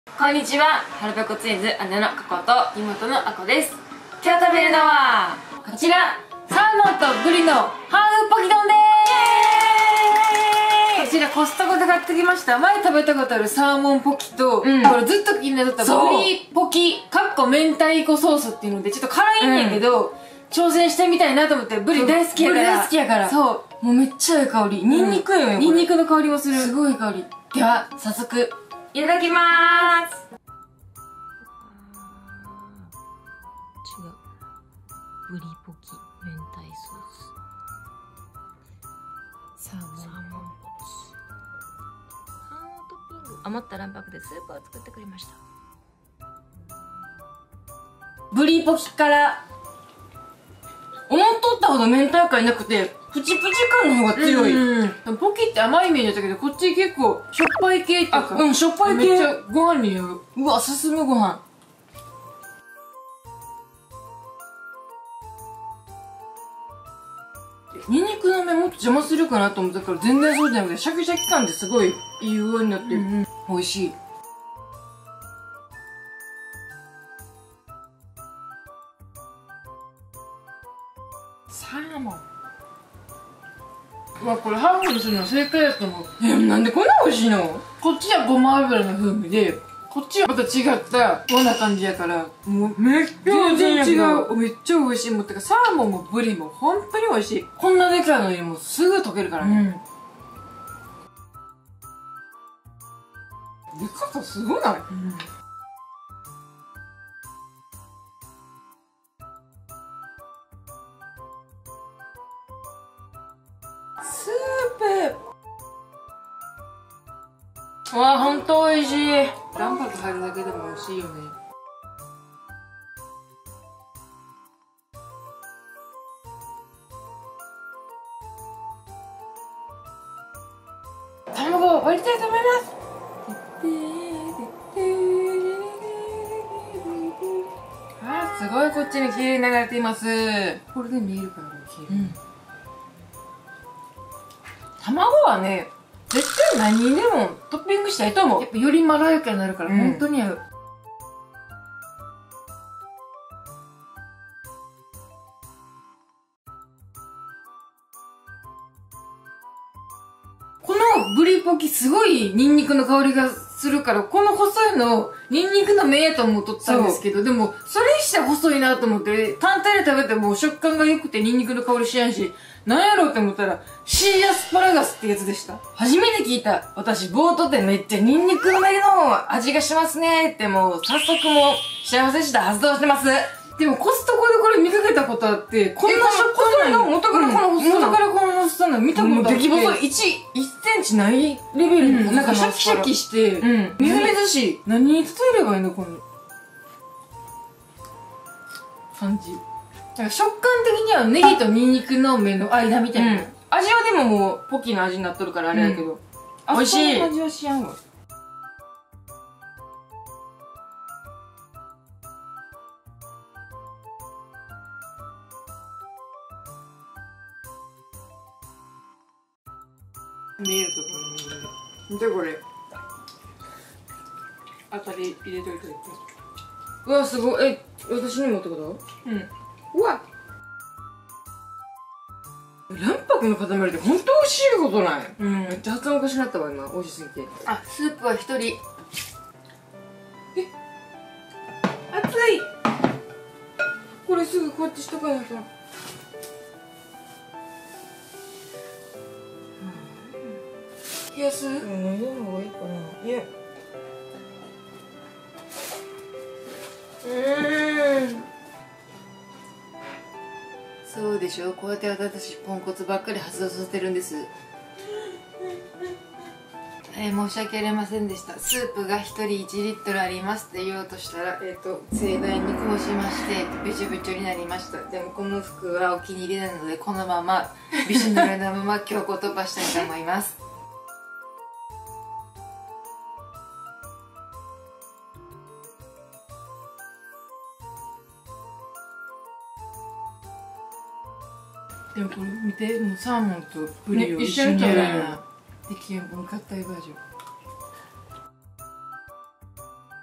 こんにちは、はるぺこツインズ姉のかこと妹のあこです。今日食べるのはこちら、サーモンとブリのハーフポキ丼でーす。こちらコストコで買ってきました。前食べたことあるサーモンポキと、これずっと気になったブリポキ明太子ソースっていうのでちょっと辛いんやけど、挑戦してみたいなと思って。ブリ大好きやから。そう、もうめっちゃいい香り。ニンニクよね。ニンニクの香りもする。すごい香り。では早速いただきまーす。違う、ブリポキ明太ソース、サーモンポキ、ハーモントッピング、余った卵白でスープを作ってくれました。ブリポキから思っとったほど明太感なくてプチプチ感の方が強い。ポキって甘いイメージだったけど、こっち結構しょっぱい系っていうか、しょっぱい系。めっちゃご飯に合う。うわ、進むご飯。ニンニクの芽もっと邪魔するかなと思ったから全然そうじゃなくて、シャキシャキ感ですごいいい具合になってる。美味しい。サーモン、うわ、これハーフにするの正解だと思う。なんでこんな美味しいの？こっちはごま油の風味で、こっちはまた違った和な感じやから、もうめっちゃ全然違う。めっちゃ美味しい。もうてかサーモンもブリも本当に美味しい。こんなでかいのにもうすぐ溶けるからね。でかさすごない？スープ、わあ、ほんと美味しい。卵白入るだけでも美味しいよね。卵を割りたいと思います。あー、すごいこっちに綺麗に流れています。これで見えるから綺麗。卵はね、絶対何にでもトッピングしたいと思う。やっぱよりまろやかになるから、本当に合う。このブリポキすごいニンニクの香りがするから、この細いのニンニクの芽やと思っとったんですけど、でもそれにしては細いなと思って、単体で食べても食感が良くてニンニクの香りしやんし、なんやろうって思ったらシーアスパラガスってやつでした。初めて聞いた。私冒頭でめっちゃニンニクの芽の味がしますねって、もう早速もう幸せした発動してます。でもコストコでこれ見かけたことあって、こんな食感なの？元からこの細さ、元からこの細さなの見たことあって、出来細い1センチないレベルの、なんかシャキシャキして、みずみずしい。何に例えればいいのこの感じ。なんか食感的にはネギとニンニクの芽の間みたいな。味はでももうポキの味になっとるからあれだけど、美味しい。そんな味はしやんわ。見えるところに見て、これ当たり入れといて。うわ、すごい。私にもってこと？うわ、卵白の塊で本当美味しいことない？めっちゃ発音おかしなったわ今、美味しすぎて。あ、スープは1人。熱い。これすぐこっちしとかないと。冷やす？飲んだ方がいいかな。いや、そうでしょ。こうやって私ポンコツばっかり発動させてるんです。申し訳ありませんでした。スープが1人1リットルありますって言おうとしたら、盛大にこぼしましてべちょべちょになりました。でもこの服はお気に入りなので、このままびしょ濡れのまま強行突破したいと思います。でもこれ見て、もうサーモンとブリを一緒にやるの。出来上がったバージョン。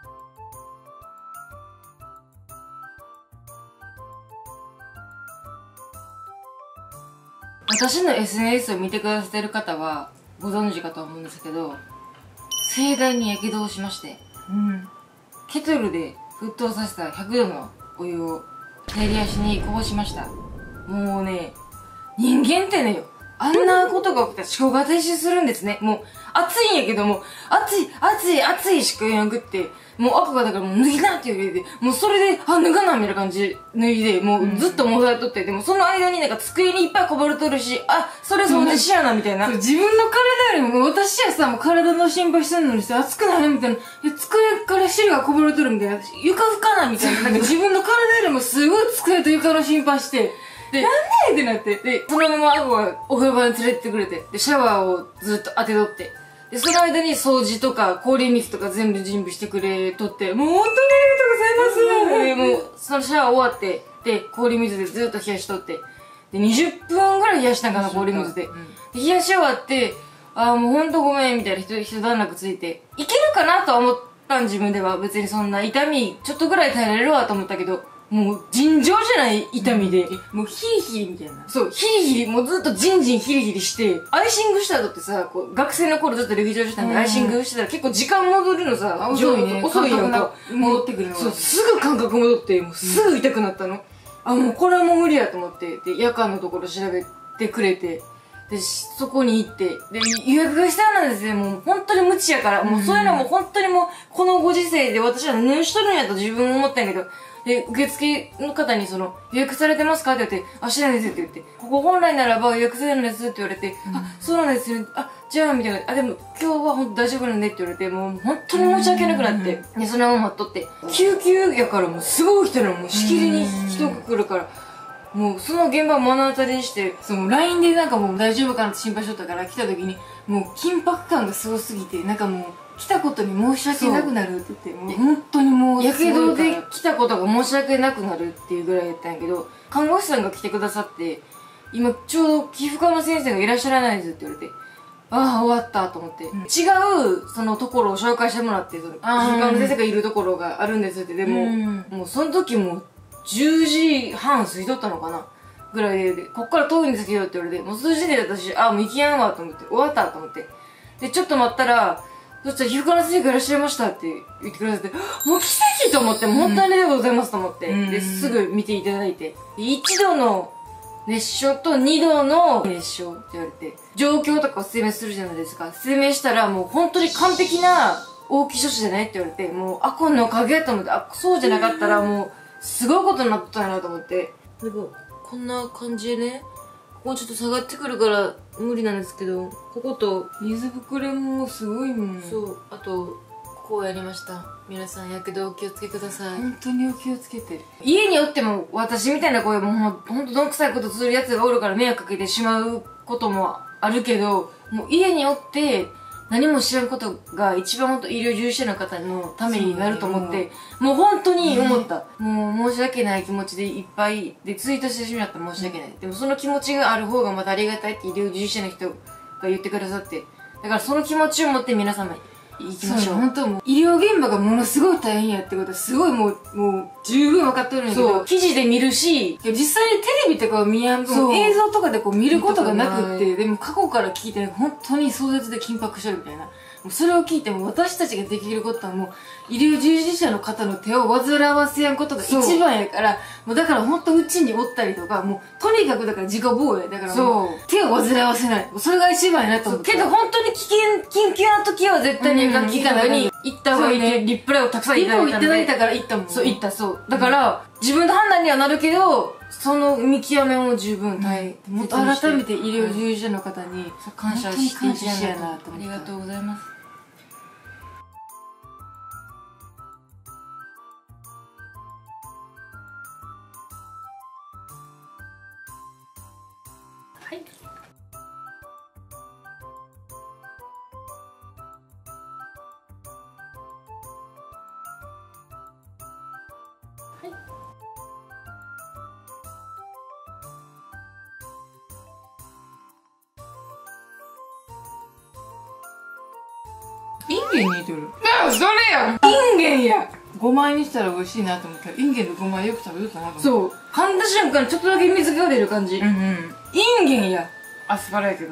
私の SNS を見てくださってる方はご存知かと思うんですけど、盛大に火傷をしまして、ケトルで沸騰させた100度のお湯を左足にこぼしました。もうね、人間ってね、あんなことが起きたら思考が停止するんですね。もう、暑いんやけども、暑いしか言わなくって、もう赤がだからもう脱ぎなって言うて、もうそれで、脱がなみたいな感じで脱いで、もうずっと戻されとって、でもその間になんか机にいっぱいこぼれとるし、それ掃除しやなみたいな。自分の体よりも、私はさ、もう体の心配してるのにさ、熱くなるみたいな。机から汁がこぼれとるみたいな。床拭かなみたいな。なんか自分の体よりもすごい机と床の心配して、で、なんでってなって。で、そのままアゴがお風呂場に連れてってくれて、で、シャワーをずっと当てとって。で、その間に掃除とか氷水とか全部準備してくれとって、もう本当にありがとうございます。で、もう、そのシャワー終わって、で、氷水でずっと冷やしとって。で、20分ぐらい冷やしたんかな、氷水で。で、冷やし終わって、もうほんとごめん、みたいな一段落ついて、いけるかなとは思ったん、自分では。別にそんな痛み、ちょっとぐらい耐えられるわと思ったけど、もう尋常じゃない痛みで、もうヒリヒリみたいな。そう、ヒリヒリ、もうずっとジンジンヒリヒリして、アイシングした後ってさ、こう学生の頃ずっと歴上したんで、アイシングしてたら結構時間戻るのさ、遅いね。遅いやんか。戻ってくるの。そう、すぐ感覚戻って、もうすぐ痛くなったの。もうこれはもう無理やと思って、で、夜間のところ調べてくれて、で、そこに行って、で、予約が必要なんですね。もう本当に無知やから、もうそういうのも本当にもう、このご時世で私は何をしとるんやと自分思ったんやけど、で、受付の方に予約されてますかって言って、知らないですって言って、ここ本来ならば予約されるんですって言われて、そうなんですよ。じゃあ、みたいな。でも今日は本当大丈夫なんでって言われて、もう本当に申し訳なくなって、で、そのまま待っとって、救急やからもうすごい人なの、もうしきりに人が来るから、もうその現場を目の当たりにして、LINE でなんかもう大丈夫かなって心配しとったから来た時に、もう緊迫感がすごすぎて、なんかもう、来たことに申し訳なくなるって言って、もう本当にもう、やけどで来たことが申し訳なくなるっていうぐらいやったんやけど、看護師さんが来てくださって、今ちょうど皮膚科の先生がいらっしゃらないですって言われて、終わったと思って。違う、ところを紹介してもらって、皮膚科の先生がいるところがあるんですって、でも、もうその時も10時半過ぎとったのかなぐらいで、こっから遠いんですけどって言われて、もう数時で私、もう行きやんわと思って、終わったと思って。で、ちょっと待ったら、そしたら皮膚科の先生がいらっしゃいましたって言ってくださって、もう奇跡と思って、本当にありがとうございますと思って、で、すぐ見ていただいて、1度の熱傷と2度の熱傷って言われて、状況とかを説明するじゃないですか。説明したらもう本当に完璧な大きい処置じゃないって言われて、もう、こんなおかげやと思って、そうじゃなかったらもう、すごいことになったんやなと思って。でも、こんな感じでね、ここちょっと下がってくるから無理なんですけど、ここと水ぶくれもすごいもん。そう。あと、こうやりました。皆さん、やけどお気をつけください。本当にお気をつけて。家におっても、私みたいな声もほんとどんくさいことする奴がおるから迷惑かけてしまうこともあるけど、もう家におって、何も知らんことが一番本当医療従事者の方のためになると思って、もう本当に思った。もう申し訳ない気持ちでいっぱいでツイートしてしまったら申し訳ない。でもその気持ちがある方がまたありがたいって医療従事者の人が言ってくださって、だからその気持ちを持って皆様行きましょう。本当もう医療現場がものすごい大変やってことはすごいもう十分分かってるんやけど、記事で見るし、実際にテレビとかを見やんと、映像とかで見ることがなくって、でも過去から聞いて本当に壮絶で緊迫してるみたいな。それを聞いても私たちができることはもう医療従事者の方の手を煩わせやんことが一番やから、もうだから本当うちにおったりとか、もうとにかくだから自己防衛だからもう手を煩わせない。それが一番やなと思う。けど本当に緊急な時は絶対に聞かないに行った方がいいね。リプライをたくさんいただいたから行ったもん。そう、行った、そう。だから、自分の判断にはなるけど、その見極めも十分改めて医療従事者の方に感謝していきたいなと思って。ありがとうございます。はい。はい。インゲンに似てる。それやん。インゲンや。5枚にしたら美味しいなと思ったら、インゲンの5枚よく食べるかなと思って。そう。噛んだ瞬間ちょっとだけ水が出る感じ。インゲンや。 アスパラやけど。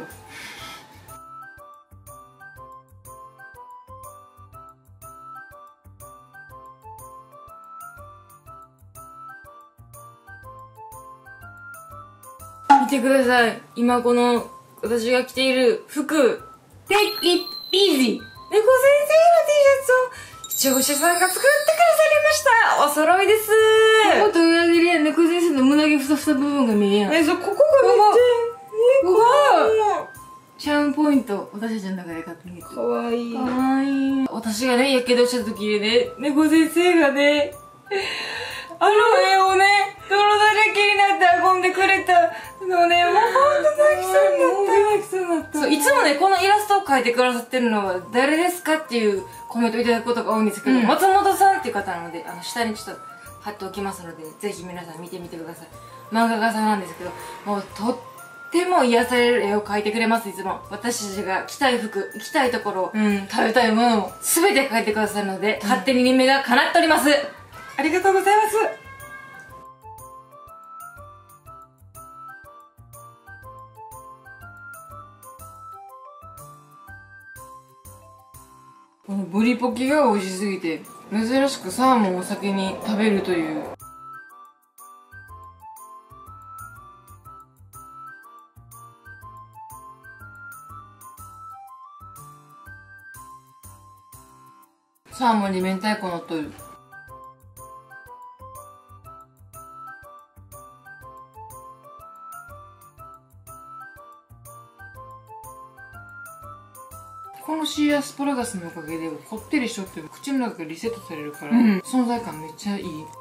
見てください。今この私が着ている服、Take it easy。猫先生の T シャツを視聴者さんが作ってくださりました。お揃いです。もっと上上げるやん。猫先生の胸毛ふさふさ部分が見えやん。ここがめっちゃ、ここがチャームポイント。私たちの中で買ってみて。かわいい。かわいい。私がね、やけどした時にね、猫先生がね、あの絵をね、泥だらけになって運んでくれたのね、もうほんと泣きそうになった。そう、いつもね、このイラストを描いてくださってるのは誰ですかっていうコメントをいただくことが多いんですけど、松本さんっていう方なので、下にちょっと貼っておきますので、ぜひ皆さん見てみてください。漫画家さんなんですけど、もうとっても癒される絵を描いてくれます、いつも。私たちが着たい服、行きたいところ、食べたいものを全て描いてくださるので、勝手に夢が叶っております。ありがとうございます。このブリポキが美味しすぎて、珍しくサーモンを先に食べるという。サーモンに明太子のっとる。このシーアスパラガスのおかげでこってりしとっても口の中がリセットされるから、存在感めっちゃいい。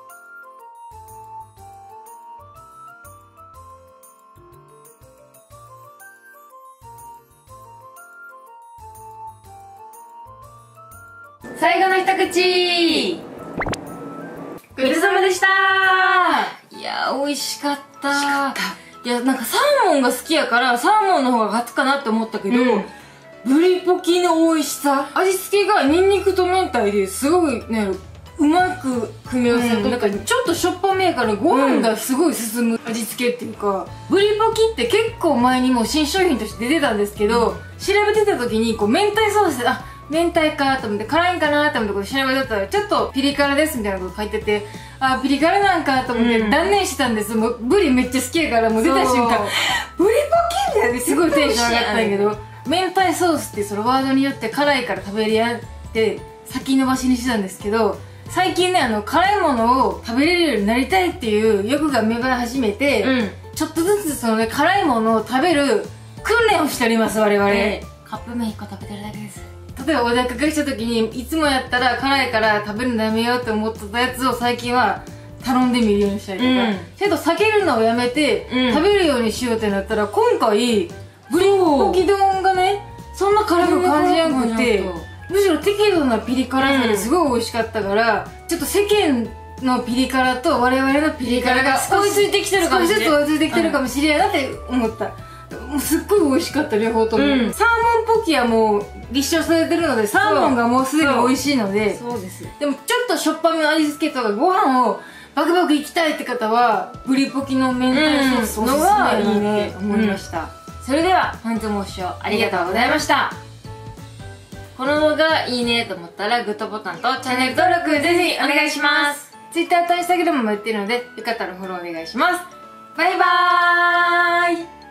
最後の一口、ごちそうさまでした。いやー、美味しかった。いや、なんかサーモンが好きやからサーモンの方が勝つかなって思ったけど、ブリポキの美味しさ、味付けがニンニクと明太ですごいね、うまく組み合わせる、なんかちょっとしょっぱめやからご飯がすごい進む味付けっていうか、ブリポキって結構前にもう新商品として出てたんですけど、調べてた時にこう明太ソースで、あ、明太かと思って辛いんかなと思ってこれ調べてたらちょっとピリ辛ですみたいなこと書いてて、あ、ピリ辛なんかと思って断念してたんです。もうブリめっちゃ好きやから、もう出た瞬間ブリポキってすごいテンション上がったんやけど、明太ソースってそのワードによって辛いから食べれやって先延ばしにしてたんですけど、最近ね、辛いものを食べれるようになりたいっていう欲が芽生え始めて、ちょっとずつそのね、辛いものを食べる訓練をしております、我々。カップ麺1個食べてるだけです。例えばお出かけした時に、いつもやったら辛いから食べるのやめようって思ってたやつを最近は頼んでみるようにしたりとか、けど避けるのをやめて、食べるようにしようってなったら、今回ブリポキ丼がね、そんな辛く感じやんくて、むしろ適度なピリ辛さですごい美味しかったから、ちょっと世間のピリ辛と我々のピリ辛が追いついてきてるかもしれない。少しずつ追いついてきてるかもしれないなって思った。もうすっごい美味しかった、両方とも。サーモンポキはもう立証されてるので、サーモンがもうすでに美味しいので、そうです。でもちょっとしょっぱめの味付けとかご飯をバクバクいきたいって方は、ブリポキの明太ソースのがいいねと思いました。それでは本日もご視聴ありがとうございました。この動画いいねと思ったらグッドボタンとチャンネル登録ぜひお願いします。 Twitter と Instagram もやってるので、よかったらフォローお願いします。バイバーイ。